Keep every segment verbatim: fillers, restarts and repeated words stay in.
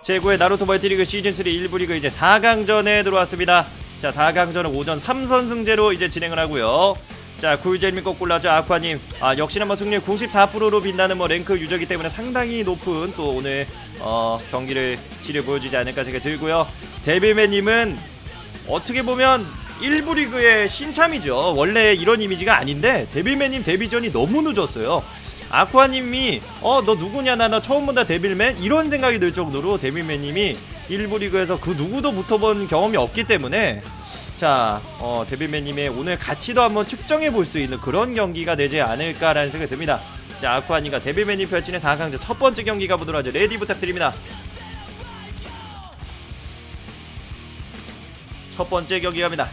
제구의 나루토 멀티리그 시즌삼 일 부 리그 이제 사 강전에 들어왔습니다. 자, 사 강전은 오전 삼 선승제로 이제 진행을 하고요. 자, 굴젤미 거꾸라죠. 아쿠아님, 아 역시나 뭐 승률 구십사 퍼센트로 빛나는 뭐 랭크 유저이기 때문에 상당히 높은 또 오늘 어 경기를 치료 보여주지 않을까 생각이 들고요. 데빌맨님은 어떻게 보면 일 부 리그의 신참이죠. 원래 이런 이미지가 아닌데 데빌맨님 데뷔전이 너무 늦었어요. 아쿠아님이 어 너 누구냐, 나 나 처음 본다 데빌맨, 이런 생각이 들 정도로 데빌맨님이 일 부 리그에서 그 누구도 붙어본 경험이 없기 때문에 자, 어, 데빌맨님의 오늘 가치도 한번 측정해 볼 수 있는 그런 경기가 되지 않을까라는 생각이 듭니다. 자, 아쿠아님과 데빌맨님 펼치는 사 강전 첫 번째 경기 가보도록 하죠. 레디 부탁드립니다. 첫 번째 경기 갑니다.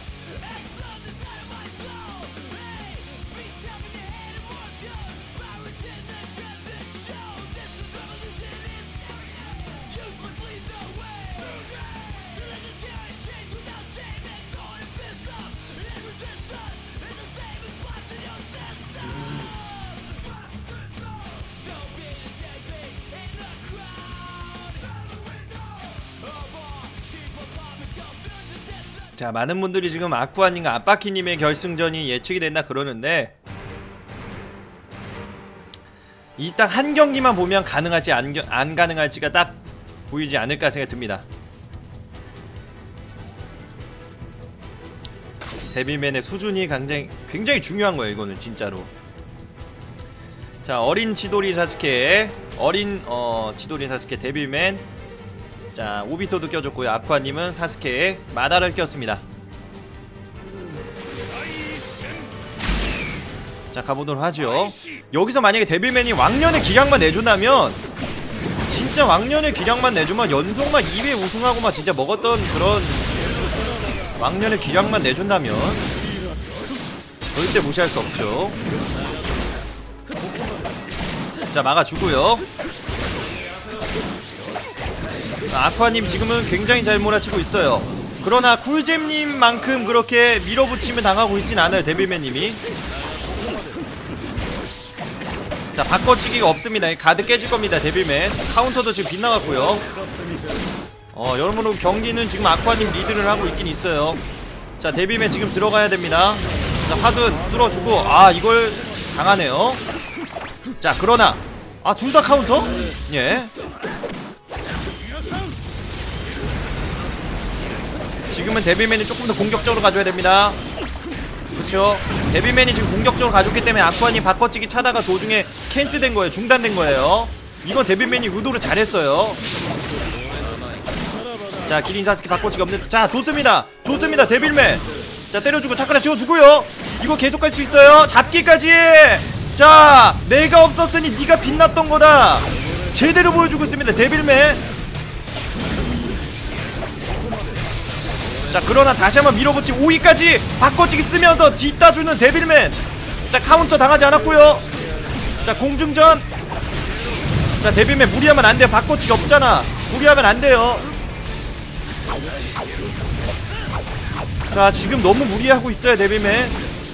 자, 많은 분들이 지금 아쿠아님과 아빠키님의 결승전이 예측이 된다 그러는데 이 딱 한 경기만 보면 가능할지 안, 안 가능할지가 딱 보이지 않을까 생각이 듭니다. 데빌맨의 수준이 굉장히, 굉장히 중요한 거예요. 이거는 진짜로. 자, 어린 치도리 사스케, 어린 어 치도리 사스케 데빌맨. 자, 오비토도 껴줬고요. 아쿠아님은 사스케에 마다를 꼈습니다. 자, 가보도록 하죠. 여기서 만약에 데빌맨이 왕년의 기량만 내준다면, 진짜 왕년의 기량만 내주면 연속만 이 회 우승하고만 진짜 먹었던 그런 왕년의 기량만 내준다면 절대 무시할 수 없죠. 자, 막아주고요. 아쿠아님 지금은 굉장히 잘 몰아치고 있어요. 그러나 쿨잼님만큼 그렇게 밀어붙이면 당하고 있진 않아요. 데빌맨님이. 자, 바꿔치기가 없습니다. 가드 깨질 겁니다. 데빌맨 카운터도 지금 빗나갔고요. 어 여러모로 경기는 지금 아쿠아님 리드를 하고 있긴 있어요. 자, 데빌맨 지금 들어가야 됩니다. 자, 화근 뚫어주고, 아 이걸 당하네요. 자, 그러나 아 둘 다 카운터? 예. 지금은 데빌맨이 조금 더 공격적으로 가줘야 됩니다. 그쵸? 데빌맨이 지금 공격적으로 가줬기 때문에 아쿠아님 바꿔치기 차다가 도중에 캔슬된 거예요. 중단된 거예요. 이건 데빌맨이 의도를 잘했어요. 자, 기린 사스케 바꿔치기 없는. 자, 좋습니다. 좋습니다. 데빌맨. 자, 때려주고 차크라 지워주고요. 이거 계속 갈 수 있어요. 잡기까지. 자, 내가 없었으니 네가 빛났던 거다. 제대로 보여주고 있습니다. 데빌맨. 자, 그러나 다시 한번 밀어붙이고 오위까지 바꿔치기 쓰면서 뒷따주는 데빌맨. 자, 카운터 당하지 않았고요. 자, 공중전. 자, 데빌맨 무리하면 안 돼요. 바꿔치기 없잖아. 무리하면 안 돼요. 자, 지금 너무 무리하고 있어요. 데빌맨.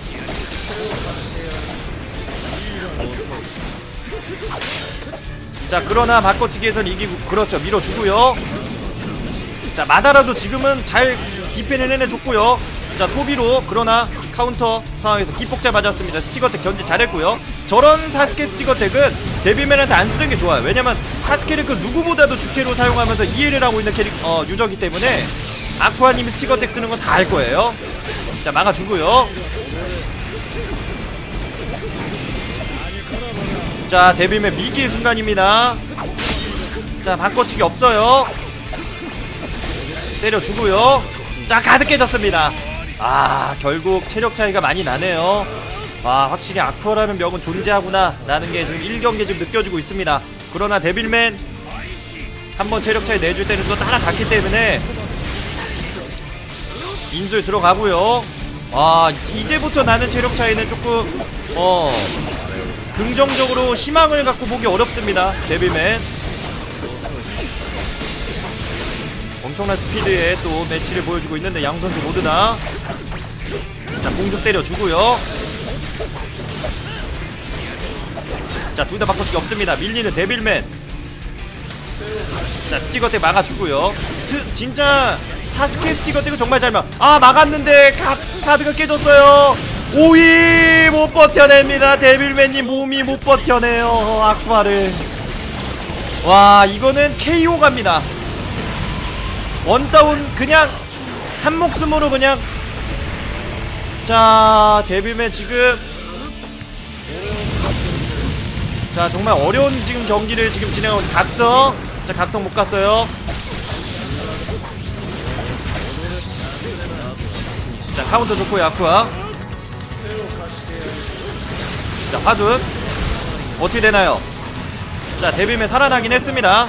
자, 그러나 바꿔치기에선 이기고, 그렇죠, 밀어주고요. 자, 마다라도 지금은 잘 디펜을 해내줬고요. 자, 토비로. 그러나 카운터 상황에서 기폭자 맞았습니다. 스티거텍 견제 잘했고요. 저런 사스케 스티거텍은 데빌맨한테 안 쓰는 게 좋아요. 왜냐면 사스케를 그 누구보다도 주캐로 사용하면서 이해를 하고 있는 캐릭 어, 유저기 때문에 아쿠아님이 스티거텍 쓰는 건 다 알 거예요. 자, 막아주고요. 자, 데빌맨 미기의 순간입니다. 자, 바꿔치기 없어요. 때려주고요. 자, 가득 깨졌습니다. 아, 결국 체력 차이가 많이 나네요. 아, 확실히 아쿠아라는 명은 존재하구나 라는 게 지금 일 경기에 지금 느껴지고 있습니다. 그러나 데빌맨 한번 체력 차이 내줄 때는 또 따라갔기 때문에 인술 들어가고요. 아, 이제부터 나는 체력 차이는 조금 어 긍정적으로 희망을 갖고 보기 어렵습니다. 데빌맨 엄청난 스피드에 또 매치를 보여주고 있는데 양 선수 모두 다. 자, 공중 때려주고요. 자, 둘 다 바꿔치기 없습니다. 밀리는 데빌맨. 자, 스티커텍 막아주고요. 스, 진짜 사스케 스티커텍은 정말 잘 막. 아, 막았는데 카, 카드가 깨졌어요. 오이 못 버텨냅니다. 데빌맨님 몸이 못 버텨내요. 아쿠아를. 와, 이거는 케이오 갑니다. 원다운 그냥 한 목숨으로 그냥. 자, 데빌맨 지금 자, 정말 어려운 지금 경기를 지금 진행하고. 각성. 자, 각성 못 갔어요. 자, 카운터 좋고요. 아쿠아. 자, 화둔 어떻게 되나요? 자, 데빌맨 살아나긴 했습니다.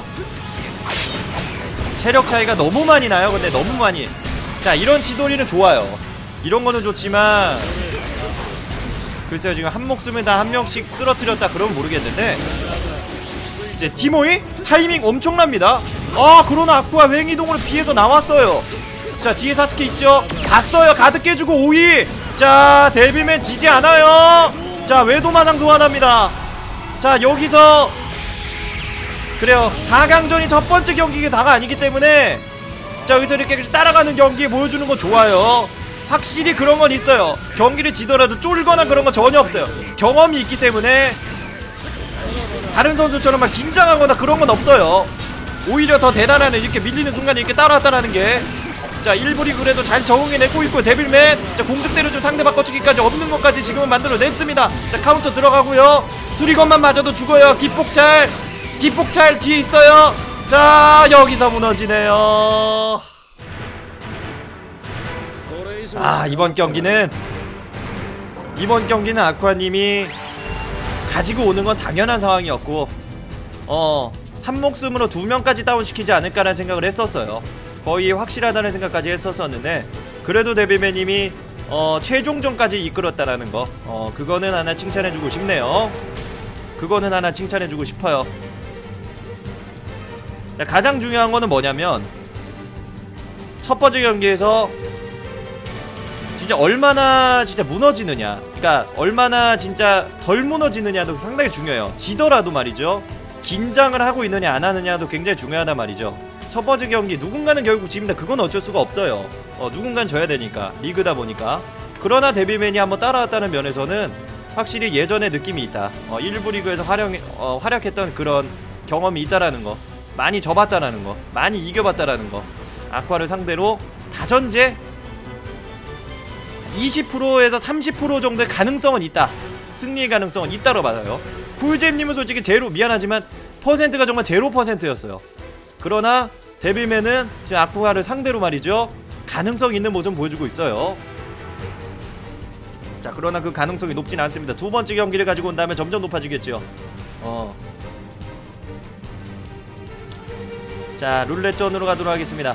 체력 차이가 너무 많이 나요. 근데 너무 많이. 자, 이런 치돌이는 좋아요. 이런 거는 좋지만 글쎄요, 지금 한 목숨에 다 한 명씩 쓰러뜨렸다 그러면 모르겠는데, 이제 티모이 타이밍 엄청납니다. 아, 그러나 아쿠아 횡이동으로 피해서 나왔어요. 자, 뒤에 사스케 있죠. 봤어요. 가드 깨주고 오이. 자, 데빌맨 지지 않아요. 자, 외도마상 소환합니다. 자, 여기서 그래요, 사 강전이 첫 번째 경기가 다가 아니기 때문에 자, 여기서 이렇게 따라가는 경기 보여주는 건 좋아요. 확실히 그런 건 있어요. 경기를 지더라도 쫄거나 그런 건 전혀 없어요. 경험이 있기 때문에 다른 선수처럼 막 긴장하거나 그런 건 없어요. 오히려 더 대단하네. 이렇게 밀리는 순간 이렇게 따라왔다라는 게. 자, 일부리 그래도 잘 적응해내고 있고, 데빌맨 자, 공중대로 좀 상대 바꿔주기까지 없는 것까지 지금은 만들어냈습니다. 자, 카운터 들어가고요. 수리건만 맞아도 죽어요. 기폭찰 기폭찰 뒤에 있어요. 자, 여기서 무너지네요. 아, 이번 경기는 이번 경기는 아쿠아님이 가지고 오는 건 당연한 상황이었고, 어, 한 목숨으로 두 명까지 다운시키지 않을까라는 생각을 했었어요. 거의 확실하다는 생각까지 했었었는데, 그래도 데빌맨님이 어, 최종전까지 이끌었다라는 거, 어, 그거는 하나 칭찬해주고 싶네요. 그거는 하나 칭찬해주고 싶어요. 자, 가장 중요한 거는 뭐냐면, 첫 번째 경기에서 진짜 얼마나 진짜 무너지느냐, 그러니까 얼마나 진짜 덜 무너지느냐도 상당히 중요해요. 지더라도 말이죠. 긴장을 하고 있느냐 안 하느냐도 굉장히 중요하단 말이죠. 첫 번째 경기 누군가는 결국 집니다. 그건 어쩔 수가 없어요. 어, 누군가는 져야 되니까, 리그다 보니까. 그러나 데빌맨이 한번 따라왔다는 면에서는 확실히 예전의 느낌이 있다. 어, 일부 리그에서 활용, 어, 활약했던 그런 경험이 있다라는 거, 많이 져봤다라는 거, 많이 이겨봤다라는 거. 아쿠아를 상대로 다전제 이십 퍼센트에서 삼십 퍼센트 정도의 가능성은 있다. 승리의 가능성은 있다고 봐요. 쿨잼님은 솔직히 제로, 미안하지만 퍼센트가 정말 제로 퍼센트였어요. 그러나 데빌맨은 지금 아쿠아를 상대로 말이죠, 가능성 있는 모습 보여주고 있어요. 자, 그러나 그 가능성이 높진 않습니다. 두 번째 경기를 가지고 온다면 점점 높아지겠죠. 어. 자, 룰렛전으로 가도록 하겠습니다.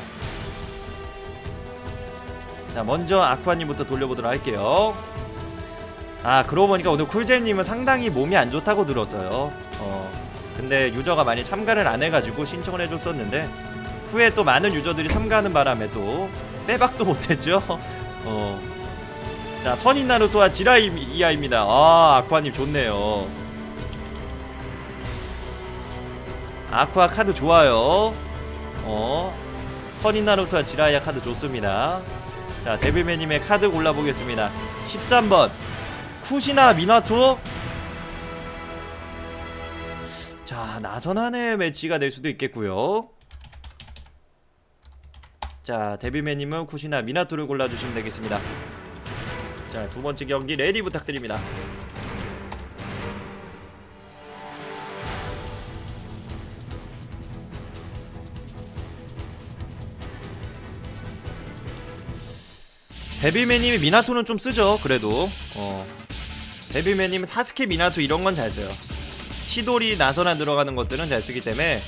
자, 먼저 아쿠아님부터 돌려보도록 할게요. 아, 그러고 보니까 오늘 쿨잼님은 상당히 몸이 안 좋다고 들었어요. 어, 근데 유저가 많이 참가를 안 해가지고 신청을 해줬었는데, 후에 또 많은 유저들이 참가하는 바람에 또 빼박도 못했죠. 어. 자, 선인 나루토와 지라이 이하입니다. 아, 아쿠아님 좋네요. 아쿠아 카드 좋아요. 어, 선인 나루토와 지라이아 카드 좋습니다. 자, 데빌맨님의 카드 골라보겠습니다. 십삼 번 쿠시나 미나토. 자, 나선한의 매치가 될 수도 있겠고요. 자, 데빌맨님은 쿠시나 미나토를 골라주시면 되겠습니다. 자, 두번째 경기 레디 부탁드립니다. 데빌맨님이 미나토는 좀 쓰죠. 그래도 어, 데빌맨님은 사스케 미나토 이런건 잘 써요. 치돌이 나선한 들어가는 것들은 잘 쓰기 때문에.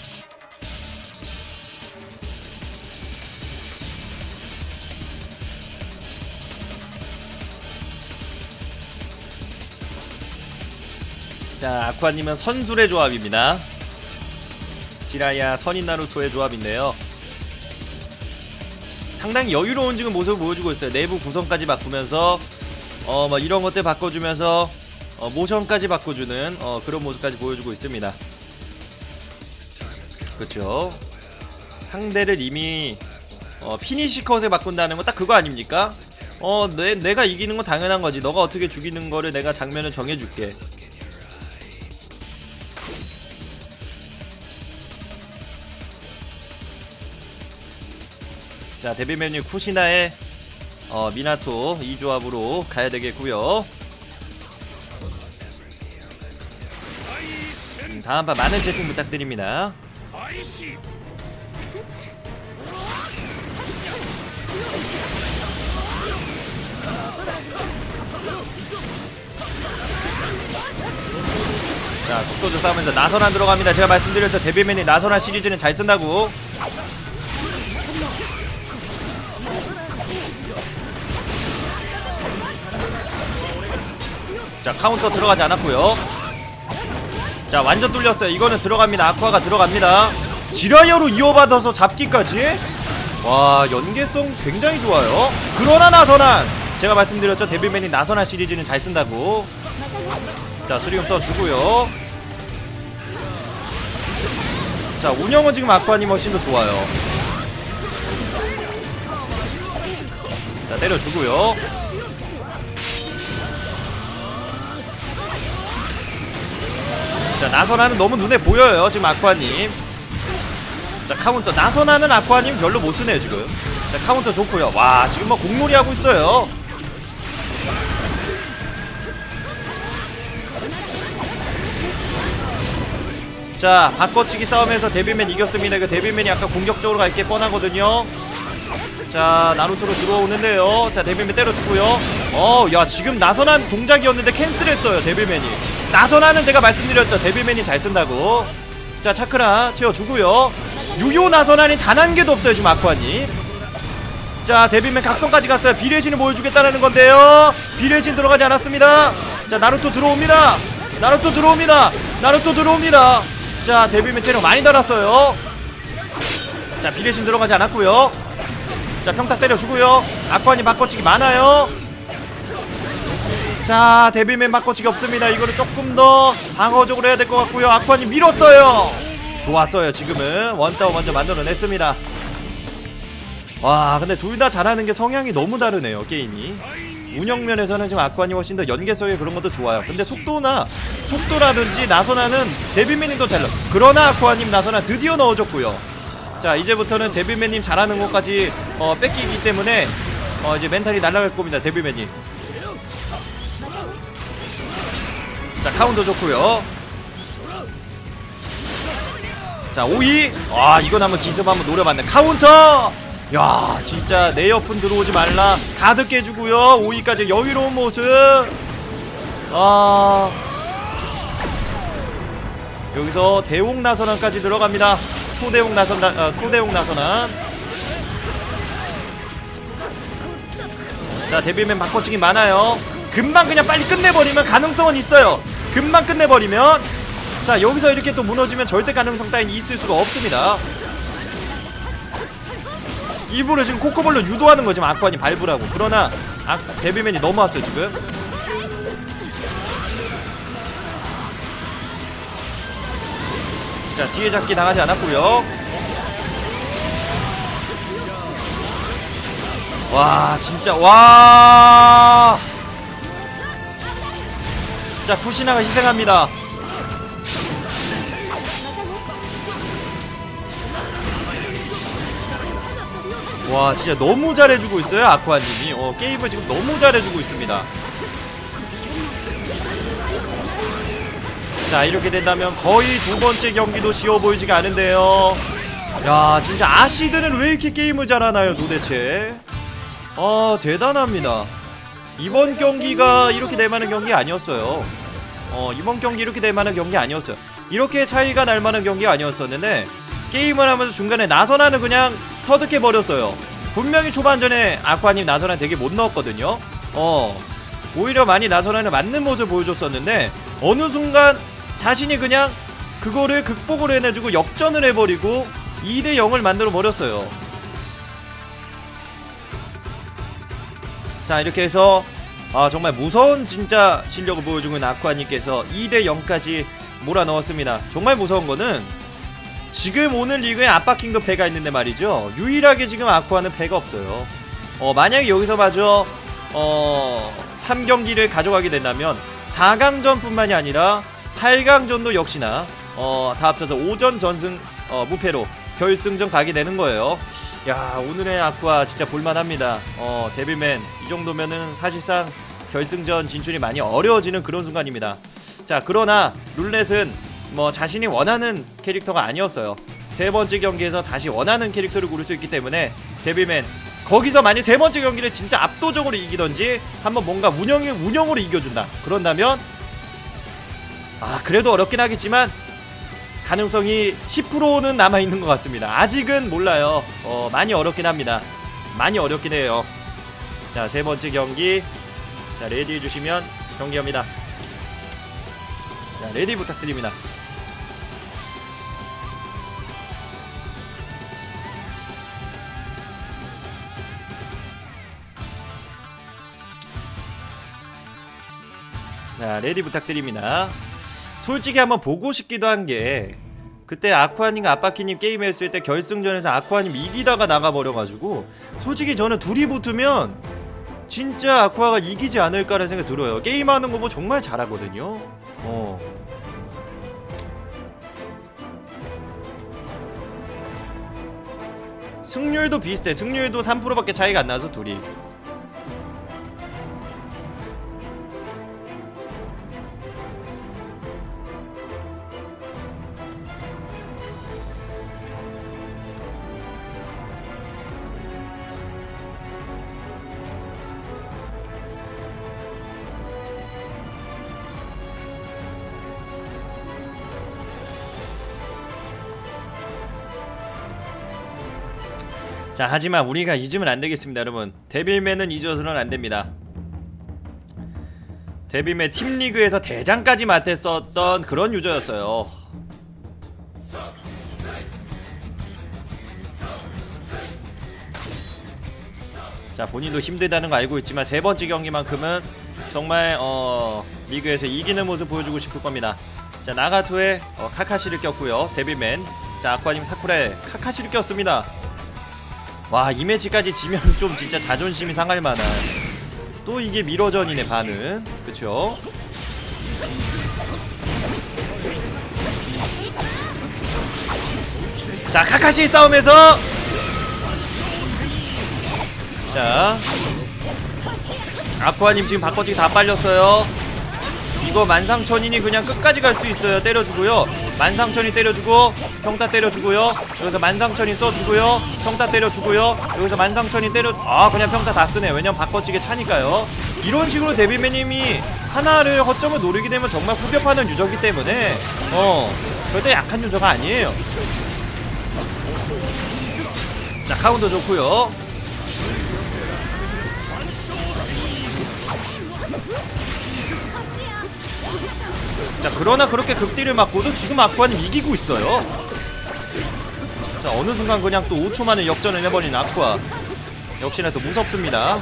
자, 아쿠아님은 선술의 조합입니다. 지라야 선인 나루토의 조합인데요, 상당히 여유로운 지금 모습을 보여주고 있어요. 내부 구성까지 바꾸면서 어 뭐 이런 것들 바꿔주면서 어 모션까지 바꿔주는 어 그런 모습까지 보여주고 있습니다. 그렇죠. 상대를 이미 어, 피니시 컷에 바꾼다는 거 딱 그거 아닙니까? 어, 내, 내가 이기는 건 당연한 거지. 너가 어떻게 죽이는 거를 내가 장면을 정해줄게. 자, 데뷔 메뉴 쿠시나의 어, 미나토 이 조합으로 가야 되겠고요. 음, 다음 판 많은 제품 부탁드립니다. 자, 속도도 싸우면서 나선안 들어갑니다. 제가 말씀드렸죠. 데뷔맨이 나선안 시리즈는 잘 쓴다고. 자, 카운터 들어가지 않았고요. 자, 완전 뚫렸어요. 이거는 들어갑니다. 아쿠아가 들어갑니다. 지라이어로 이어받아서 잡기까지. 와, 연계성 굉장히 좋아요. 그러나 나선안, 제가 말씀드렸죠. 데뷔맨이 나선안 시리즈는 잘 쓴다고. 자, 수리금 써주고요. 자, 운영은 지금 아쿠아님 훨씬 더 좋아요. 자, 때려주고요. 자, 나선아는 너무 눈에 보여요 지금 아쿠아님. 자, 카운터. 나선아는 아쿠아님 별로 못쓰네요 지금. 자, 카운터 좋고요. 와, 지금 뭐 공놀이 하고 있어요. 자, 바꿔치기 싸움에서 데뷔맨 이겼습니다. 그 데뷔맨이 약간 공격적으로 갈 게 뻔하거든요. 자, 나루토로 들어오는데요. 자, 데뷔맨 때려주고요. 어, 야, 지금 나선한 동작이었는데 캔슬했어요 데뷔맨이. 나선한은 제가 말씀드렸죠. 데뷔맨이 잘 쓴다고. 자, 차크라 채워주고요. 유효 나선한이 단 한 개도 없어요 지금 아쿠아님. 자, 데뷔맨 각성까지 갔어요. 비례신을 보여주겠다는 건데요. 비례신 들어가지 않았습니다. 자, 나루토 들어옵니다. 나루토 들어옵니다. 나루토 들어옵니다. 자, 데뷔맨 체력 많이 달았어요. 자, 비례신 들어가지 않았고요. 자, 평타 때려주고요. 아쿠아님 바꿔치기 많아요. 자, 데뷔맨 바꿔치기 없습니다. 이거는 조금 더 방어적으로 해야 될 것 같고요. 아쿠아님 밀었어요. 좋았어요. 지금은 원다운 먼저 만들어냈습니다. 와, 근데 둘 다 잘하는 게 성향이 너무 다르네요 게임이. 운영면에서는 지금 아쿠아님 훨씬 더 연계성이 그런 것도 좋아요. 근데 속도나 속도라든지 나선아는 데뷔맨이 더 잘 넣어. 그러나 아쿠아님 나선아 드디어 넣어줬고요. 자, 이제부터는 데뷔맨님 잘하는 것까지 어, 뺏기기 때문에 어, 이제 멘탈이 날아갈 겁니다 데뷔맨이. 자, 카운터 좋고요. 자, 오이. 아, 이건 한번 기습 한번 노려봤네. 카운터. 야, 진짜 내 옆은 들어오지 말라. 가득 깨주고요. 오이까지 여유로운 모습. 아, 여기서 대옥 나선함까지 들어갑니다. 초대옥 나선, 아, 초대옥 나선함. 자, 데뷔맨 바꿔치기 많아요. 금방 그냥 빨리 끝내버리면 가능성은 있어요. 금방 끝내버리면. 자, 여기서 이렇게 또 무너지면 절대 가능성 따윈 있을 수가 없습니다. 일부러 지금 코코볼로 유도하는 거지 아쿠아님 밟으라고. 그러나 아, 데뷔맨이 넘어왔어요 지금. 자, 뒤에 잡기 당하지 않았고요. 와, 진짜 와. 자, 쿠시나가 희생합니다. 와, 진짜 너무 잘해주고 있어요 아쿠아님이. 어, 게임을 지금 너무 잘해주고 있습니다. 자, 이렇게 된다면 거의 두 번째 경기도 쉬워 보이지가 않은데요. 야, 진짜 아시드는 왜 이렇게 게임을 잘하나요 도대체. 아, 대단합니다. 이번 경기가 이렇게 될만한 경기 아니었어요. 어, 이번 경기 이렇게 될만한 경기 아니었어요. 이렇게 차이가 날만한 경기가 아니었었는데 게임을 하면서 중간에 나선아는 그냥 터득해버렸어요. 분명히 초반전에 아쿠아님 나선아 되게 못 넣었거든요. 어, 오히려 많이 나선아는 맞는 모습을 보여줬었는데 어느 순간 자신이 그냥 그거를 극복을 해내주고 역전을 해버리고 이 대 영을 만들어버렸어요. 자, 이렇게 해서 아, 정말 무서운 진짜 실력을 보여주고 있는 아쿠아님께서 이 대 영까지 몰아넣었습니다. 정말 무서운 거는 지금 오늘 리그에 압박킹도 패가 있는데 말이죠. 유일하게 지금 아쿠아는 패가 없어요. 어 만약에 여기서 마저 어 삼 경기를 가져가게 된다면 사 강전뿐만이 아니라 팔 강전도 역시나 어 다 합쳐서 오 전 전승 어 무패로 결승전 가게 되는 거예요. 야, 오늘의 아쿠아 진짜 볼만합니다. 어 데빌맨 이 정도면은 사실상 결승전 진출이 많이 어려워지는 그런 순간입니다. 자, 그러나 룰렛은 뭐 자신이 원하는 캐릭터가 아니었어요. 세 번째 경기에서 다시 원하는 캐릭터를 고를 수 있기 때문에 데빌맨 거기서 만약 세 번째 경기를 진짜 압도적으로 이기던지 한번 뭔가 운영이, 운영으로 이겨준다 그런다면 아 그래도 어렵긴 하겠지만 가능성이 십 퍼센트는 남아있는 것 같습니다. 아직은 몰라요. 어 많이 어렵긴 합니다. 많이 어렵긴 해요. 자, 세 번째 경기. 자, 레디 해주시면 경기합니다. 자, 레디 부탁드립니다. 자, 레디 부탁드립니다. 솔직히 한번 보고 싶기도 한 게 그때 아쿠아님과 아빠키님 게임했을 때 결승전에서 아쿠아님 이기다가 나가버려가지고 솔직히 저는 둘이 붙으면 진짜 아쿠아가 이기지 않을까라는 생각이 들어요. 게임하는 거 뭐 정말 잘하거든요. 어. 승률도 비슷해. 승률도 삼 퍼센트밖에 차이가 안 나서 둘이. 자, 하지만 우리가 잊으면 안되겠습니다 여러분. 데빌맨은 잊어서는 안됩니다. 데빌맨 팀리그에서 대장까지 맡았었던 그런 유저였어요. 자, 본인도 힘들다는 거 알고 있지만 세 번째 경기만큼은 정말 어 리그에서 이기는 모습 보여주고 싶을 겁니다. 자, 나가토에 어, 카카시를 꼈고요. 데빌맨. 자, 아쿠아님 사쿠라에 카카시를 꼈습니다. 와, 이 매치까지 지면 좀 진짜 자존심이 상할 만한 또 이게 미러전이네 반은. 그쵸? 자, 카카시 싸움에서 자 아쿠아님 지금 바꿔치기 다 빨렸어요. 이거 만상천인이 그냥 끝까지 갈 수 있어요. 때려주고요. 만상천이 때려주고 평타 때려주고요. 여기서 만상천이 써주고요. 평타 때려주고요. 여기서 만상천이 때려 아 그냥 평타 다 쓰네. 왜냐면 바꿔치기 차니까요. 이런 식으로 데빌맨님이 하나를 허점을 노리게 되면 정말 후벼파는 유저기 때문에 어 절대 약한 유저가 아니에요. 자, 카운터 좋고요. 자, 그러나 그렇게 극딜을 맞고도 지금 아쿠아님 이기고 있어요. 자, 어느 순간 그냥 또 오 초 만에 역전을 해버린 아쿠아. 역시나 또 무섭습니다.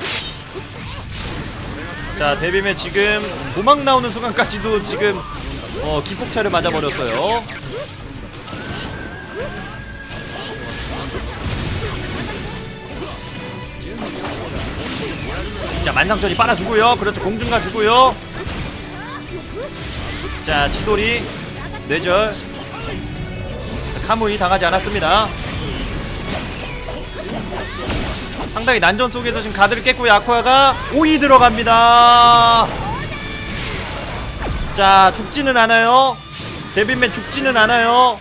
자, 데빌맨 지금 도망 나오는 순간까지도 지금 어 기폭차를 맞아버렸어요. 자, 만상천이 빨아주고요. 그렇죠, 공중가 주고요. 자, 치돌이 뇌절 카무이 당하지 않았습니다. 상당히 난전 속에서 지금 가드를 깼고요. 아쿠아가 오이 들어갑니다. 자, 죽지는 않아요. 데빌맨 죽지는 않아요.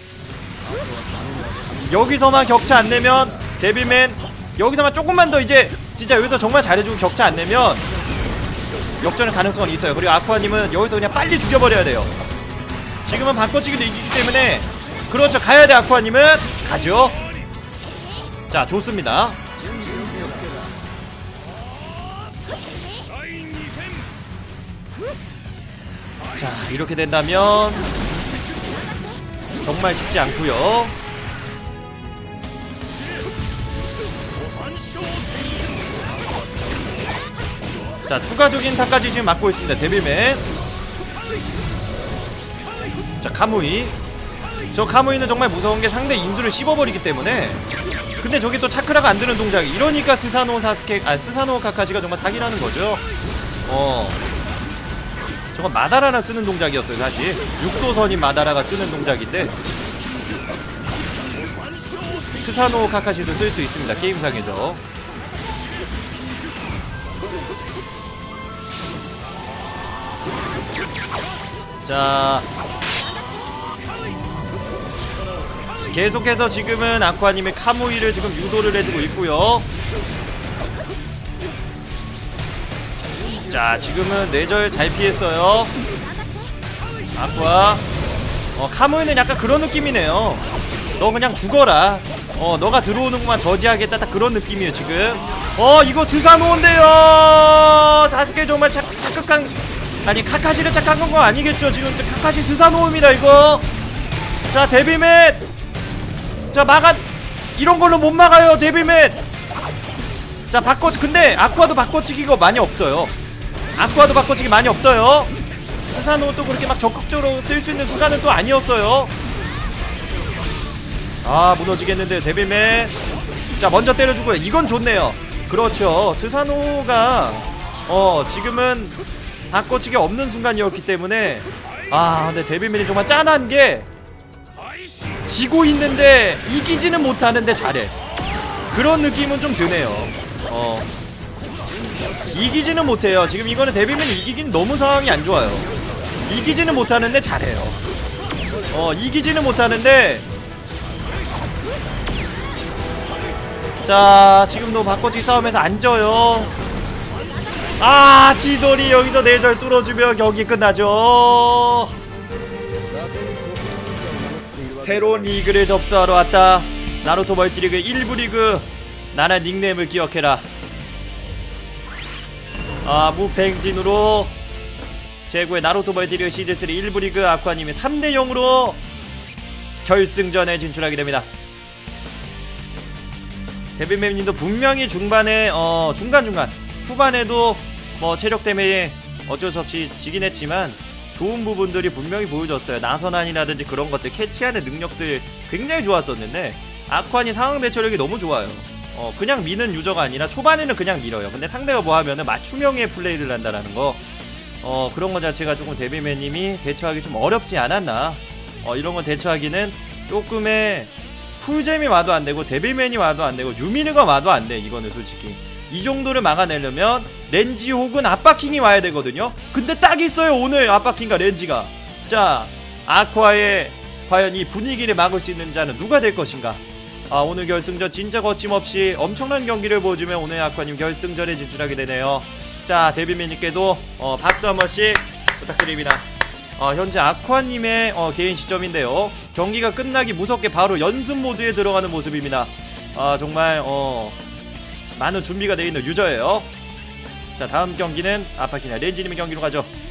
여기서만 격차 안 내면 데빌맨 여기서만 조금만 더 이제 진짜 여기서 정말 잘해주고 격차 안 내면 역전의 가능성은 있어요. 그리고 아쿠아님은 여기서 그냥 빨리 죽여버려야 돼요. 지금은 바꿔치기도 이기기 때문에 그렇죠, 가야돼. 아쿠아님은 가죠. 자, 좋습니다. 자, 이렇게 된다면 정말 쉽지 않고요. 자, 추가적인 타까지 지금 맞고 있습니다. 데빌맨. 자, 카무이. 저 카무이는 정말 무서운 게 상대 인수를 씹어버리기 때문에. 근데 저게 또 차크라가 안 드는 동작이, 이러니까 스사노 사스케 아 스사노 카카시가 정말 사기라는 거죠. 어 저건 마다라나 쓰는 동작이었어요. 사실 육도선인 마다라가 쓰는 동작인데 스사노 카카시도 쓸 수 있습니다, 게임상에서. 자, 계속해서 지금은 아쿠아님의 카무이를 지금 유도를 해주고 있고요. 자, 지금은 뇌절 잘 피했어요, 아쿠아. 어, 카무이는 약간 그런 느낌이네요. 너 그냥 죽어라. 어, 너가 들어오는구만 저지하겠다, 딱 그런 느낌이에요 지금. 어, 이거 스사노인데요. 사스케 정말 착, 착각한, 아니 카카시를 착각한 거 아니겠죠? 지금 카카시 스사노입니다 이거. 자, 데빌맨. 자, 막아. 이런 걸로 못 막아요 데빌맨. 자, 바꿔. 근데 아쿠아도 바꿔치기가 많이 없어요. 아쿠아도 바꿔치기 많이 없어요. 스사노도 그렇게 막 적극적으로 쓸 수 있는 순간은 또 아니었어요. 아, 무너지겠는데요 데빌맨. 자, 먼저 때려주고요. 이건 좋네요. 그렇죠. 스사노가 어 지금은 바꿔치기 없는 순간이었기 때문에. 아, 근데 데빌맨이 정말 짠한게 지고 있는데 이기지는 못하는데 잘해. 그런 느낌은 좀 드네요. 어 이기지는 못해요. 지금 이거는 데빌맨이 이기기는 너무 상황이 안 좋아요. 이기지는 못하는데 잘해요. 어 이기지는 못하는데. 자, 지금도 바꿔치기 싸움에서 안 져요. 아, 지돌이 여기서 뇌절 뚫어주면 경기 끝나죠. 새로운 리그를 접수하러 왔다. 나루토 멀티리그 일 부 리그. 나라 닉네임을 기억해라. 아, 무패행진으로 제구의 나루토 멀티리그 시즌삼 일 부 리그 아쿠아님이 삼 대 영으로 결승전에 진출하게 됩니다. 데빌맨님도 분명히 중반에 어 중간중간 후반에도 뭐 체력 때문에 어쩔 수 없이 지긴 했지만 좋은 부분들이 분명히 보여줬어요. 나선안이라든지 그런 것들 캐치하는 능력들 굉장히 좋았었는데 아쿠아니 상황 대처력이 너무 좋아요. 어 그냥 미는 유저가 아니라 초반에는 그냥 밀어요. 근데 상대가 뭐 하면은 맞춤형의 플레이를 한다라는 거, 어 그런 것 자체가 조금 데빌맨님이 대처하기 좀 어렵지 않았나. 어 이런 거 대처하기는 조금의 풀잼이 와도 안되고 데빌맨이 와도 안되고 유미르가 와도 안돼. 이거는 솔직히 이 정도를 막아내려면 렌지 혹은 아빠킹이 와야 되거든요. 근데 딱 있어요 오늘 아빠킹과 렌지가. 자, 아쿠아의 과연 이 분위기를 막을 수 있는 자는 누가 될 것인가. 아, 오늘 결승전 진짜 거침없이 엄청난 경기를 보여주며 오늘 아쿠아님 결승전에 진출하게 되네요. 자, 데빌맨님께도 어, 박수 한 번씩 부탁드립니다. 어, 현재 아쿠아님의 어, 개인 시점인데요. 경기가 끝나기 무섭게 바로 연습 모드에 들어가는 모습입니다. 아, 정말 어, 많은 준비가 되어 있는 유저예요. 자, 다음 경기는 아파키나 렌지님의 경기로 가죠.